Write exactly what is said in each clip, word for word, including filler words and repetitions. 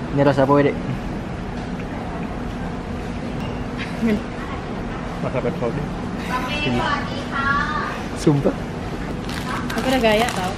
Ini rasa apa, Dek? Masa pet saus. Sini. Sumpah. Aku udah gaya tau.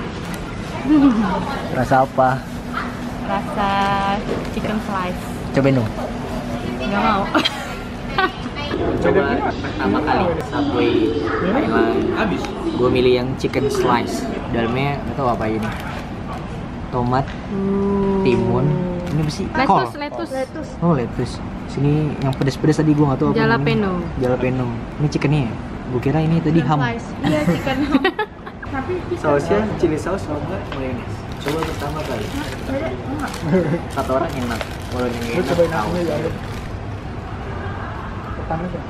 Rasa apa? Rasa chicken slice. Cobain dong. Gak mau. Coba pertama kali Subway Thailand. Habis. Gue milih yang chicken slice. Dalamnya nggak tahu apa ini. Tomat, timun, ini apa sih? Kol. Lettuce, lettuce. Oh, lettuce. Sini yang pedas-pedas tadi gue nggak tahu apa. Jalapeno. namanya. Jalapeno. Ini chickennya ya? Gue kira ini tadi ham. Iya, chicken ham. Tapi Sausnya chili saus kalau enggak mayones. Coba pertama kali. Satu orang enak. Kalau yang enak. Cobain nasinya ya. Pertama sih.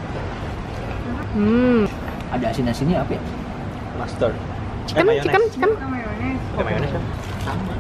Hmm. Ada asin-asinnya apa ya? Mustard. Chicken, chicken, chicken. Ada mayones kan? Sama.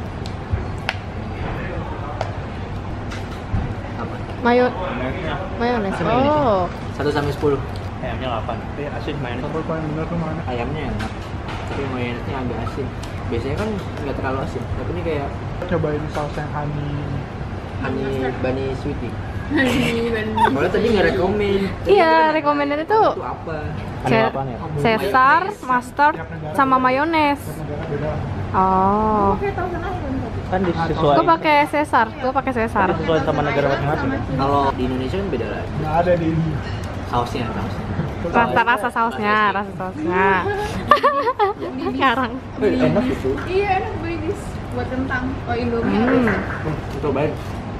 Apa? Mayo, Mayonesnya. mayones. Masa mayones? Oh. Satu sampai sepuluh. Ayamnya delapan. Tapi asin mayones. Apa paling benar tuh mana? Ayamnya enak. Tapi mayonesnya agak asin. Biasanya kan nggak terlalu asin. Tapi ini kayak Cobain saus yang honey. honey bunny sweetie. Kalau tadi nggak rekomen. Iya, recommended itu Itu apa? Ce- Caesar, mustard, sama mayones. Beda. Oh. Kan Gue disesuaikan. pakai Caesar, gue pakai Caesar. Disesuaikan sama negara masing-masing. Kalau di Indonesia kan beda lagi. Nggak ada di ini. Sausnya, sausnya. Rasa rasa sausnya, rasa sausnya. Sekarang. Eh, enak itu. Iya enak beli dis buat kentang. Oh Indomie Hmm. ada. Cobain.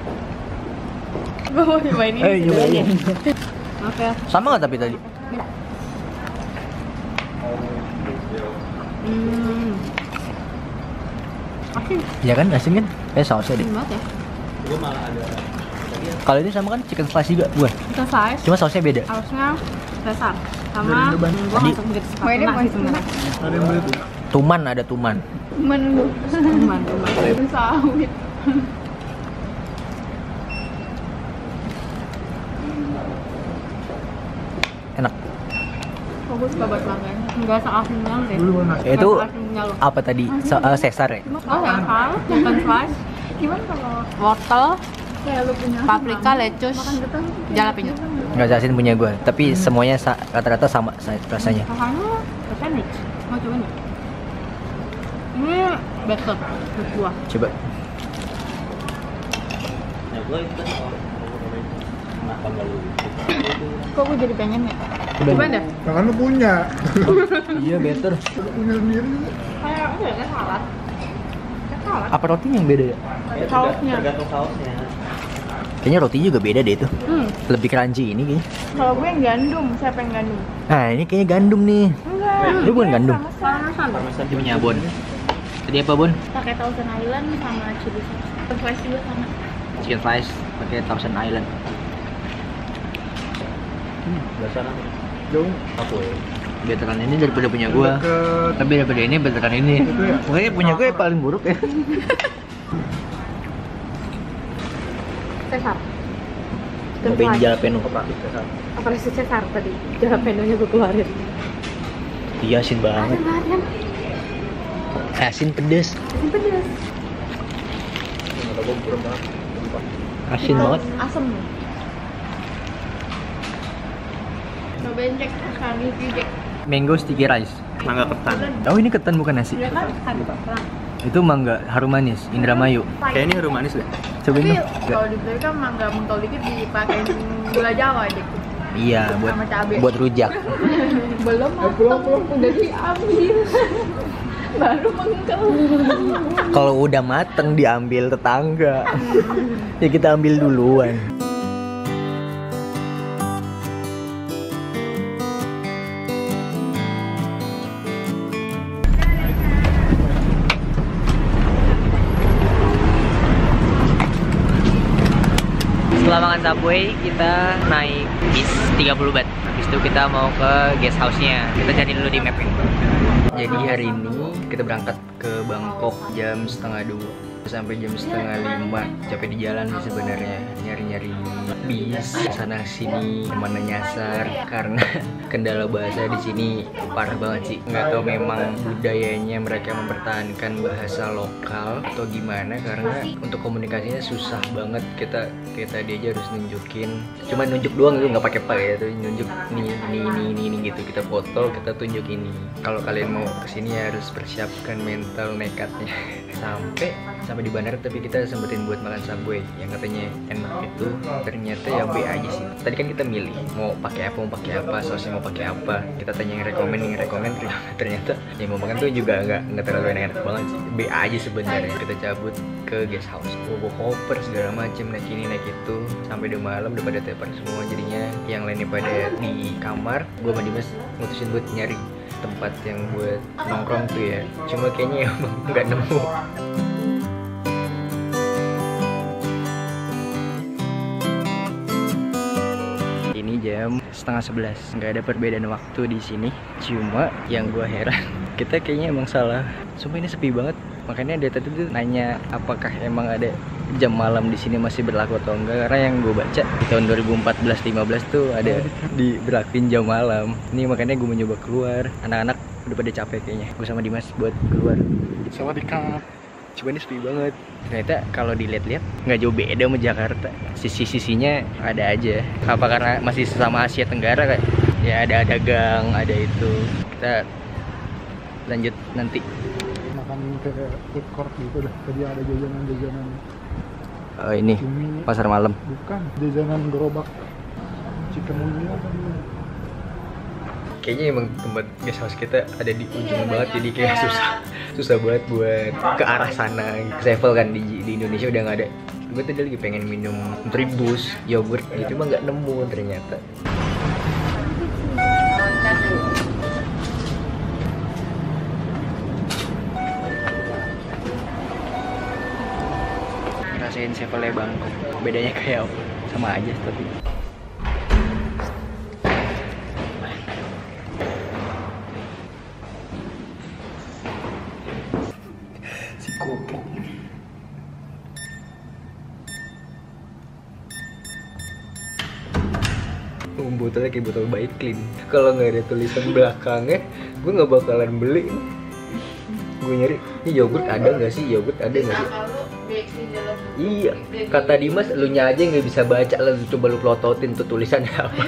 Gue mau cobain ini. Eh, cobain. Oke. Sama nggak tapi tadi? Hmm. Asin Ya kan, asin kan? Eh, sausnya deh. banget ya. Gue malah ada. Kalau ini sama kan chicken slice juga, gue. Chicken slice. Cuma sausnya beda. Harusnya Caesar sama gue Tadi- masuk begitu suka Mainnya tuna sih sebenarnya. Ada yang beli tuh. Tuman, ada tuman. Menu Teman, teman. sawit. Enak. Oh, gue suka buat makannya. Enggak seasin banget deh. Dulu mana? Eh, itu Nggak seasinnya loh. apa tadi? Sa- eh, Caesar ya? Oh, Caesar, chicken slice, Gimana kalau wortel, kayak lu punya paprika, lettuce, makan getah tuh kayak jalapeno. gitu. Nggak asin punya gue, tapi semuanya sa- rata-rata sama sa- rasanya. Rasanya sandwich. Mau cobain nggak? Ini better buat gua. Coba. Ya gue itu kan kenapa nggak lu? Kok gue jadi pengen ya? Cobain deh. Kan lu punya. Iya, better. Punya sendiri. Kayak apa ya? Kayak salad. Kayak salad. Apa rotinya yang beda ya? Sausnya. Tergantung sausnya. Kayaknya roti juga beda deh itu. Hmm. Lebih crunchy ini kayaknya. Kalau gue yang gandum, siapa yang gandum? Nah, ini kayaknya gandum nih. Enggak. Lu bukan gandum. Parmesan. Parmesan Ini punya Bon. Tadi apa, Bon? Pakai Thousand Island sama chili sauce. Slice juga sama. Chicken slice pakai Thousand Island. Dasar apa? Jauh. Apa ya? Veteran ini daripada punya gua. Deket. Tapi daripada ini veteran ini. Itu ya? Pokoknya punya gue paling buruk ya. Caesar. Cobain jalapeno. Apa rasa Caesar tadi? Jalapenonya gue keluarin. Iya, asin banget. Asin banget kan? Asin pedes. Asin pedas. Asin banget. Asem. Cobain Jack, sekali Jack. Mango sticky rice. Mangga ketan. Oh, ini ketan bukan nasi. Dia kan kan. Itu mangga harum manis Indramayu. Kayak ini harum manis deh. Cobain Tapi dong. kalau dibeli kan mangga mentol dikit dipakein gula Jawa Jack. Iya, buat Sama cabe. buat rujak. Belum mateng, udah diambil. Baru mengkel. Kalau udah mateng diambil tetangga. Ya kita ambil duluan. Setelah makan Subway, kita naik bis tiga puluh baht. Habis itu kita mau ke guest house-nya. Kita cari dulu di map ini. Jadi hari ini kita berangkat ke Bangkok jam setengah dua sampai jam setengah lima. Capek di jalan sih sebenarnya, nyari-nyari bis sana sini, mana nyasar karena kendala bahasa di sini parah banget sih. Nggak tahu memang budayanya mereka mempertahankan bahasa lokal atau gimana, karena untuk komunikasinya susah banget. Kita kita dia aja harus nunjukin, cuma nunjuk doang gitu, nggak pakai pakai ya, tuh nunjuk nih nih nih nih nih gitu. Kita foto, kita tunjuk ini. Kalau kalian mau kesini harus persiapkan mental nekatnya. sampai sampai di bandara, tapi kita sempetin buat makan Subway yang katanya enak itu, ternyata ya B aja sih. Tadi kan kita milih mau pakai apa, mau pakai apa, sausnya mau pakai apa. Kita tanya yang rekomen, yang rekomen ternyata yang mau makan tuh juga nggak nggak terlalu enak banget sih. B aja sebenarnya. Kita cabut ke guest house, bawa koper segala macem, naik ini naik itu, sampai udah malam udah pada tepar semua. Jadinya yang lainnya pada di kamar, gue sama Dimas mutusin buat nyari tempat yang buat nongkrong tuh ya. Cuma kayaknya emang nggak nemu. Ini jam setengah sebelas, nggak ada perbedaan waktu di sini. Cuma yang gue heran, kita kayaknya emang salah. Sumpah ini sepi banget. Makanya dia tadi tuh nanya apakah emang ada jam malam di sini masih berlaku atau enggak. Karena yang gue baca di tahun dua ribu empat belas lima belas tuh ada diberlakuin jam malam. Ini makanya gue mencoba keluar. Anak-anak udah pada capek kayaknya. Gue sama Dimas buat keluar. Sawadikap. Cuma ini sepi banget. Ternyata kalau dilihat-lihat nggak jauh beda sama Jakarta. Sisi-sisinya ada aja. Apa karena masih sesama Asia Tenggara kayak ya, ada ada gang, ada itu. Kita lanjut nanti. Makan ke food court gitu dah. Tadi ada jajanan-jajanan. Oh ini Cumi. pasar malam. Bukan, jajanan gerobak chicken wing apa gitu. Kayaknya emang tempat guest house kita ada di ujung banget, jadi kayak susah susah banget buat ke arah sana. Sevel kan di, di Indonesia udah nggak ada. Gue tadi lagi pengen minum tribus yogurt gitu, cuma nggak nemu ternyata. Rasain sevelnya Bangkok, bedanya kayak apa? Sama aja tapi. Botolnya kayak botol Baik Clean. Kalau nggak ada tulisan belakangnya, gue nggak bakalan beli. Gue nyari, ini yogurt ada nggak sih? Yogurt ada nggak sih? Iya, kata Dimas, lu nya aja nggak bisa baca, lu coba lu plototin tuh tulisannya apa.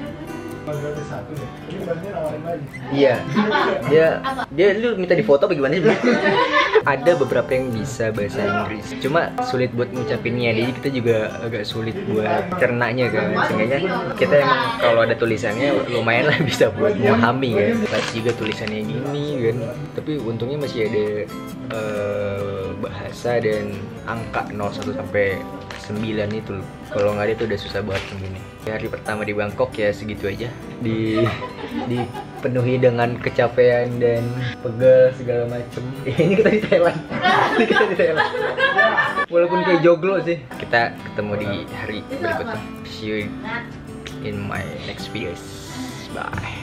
Iya, dia dia lu minta difoto apa gimana sih? Ada beberapa yang bisa bahasa Inggris, cuma sulit buat ngucapinnya, jadi kita juga agak sulit buat cernanya kan. Sehingga kita emang kalau ada tulisannya lumayan lah bisa buat memahami kan. Pas juga tulisannya gini kan, tapi untungnya masih ada uh, bahasa dan angka nol satu sampai sembilan itu. Kalau nggak ada itu udah susah banget begini. Hari pertama di Bangkok ya segitu aja. Di dipenuhi dengan kecapean dan pegal segala macem. Ini kita di Thailand. Ini kita di Thailand. Walaupun kayak joglo sih. Kita ketemu di hari berikutnya. See you in my next videos. Bye.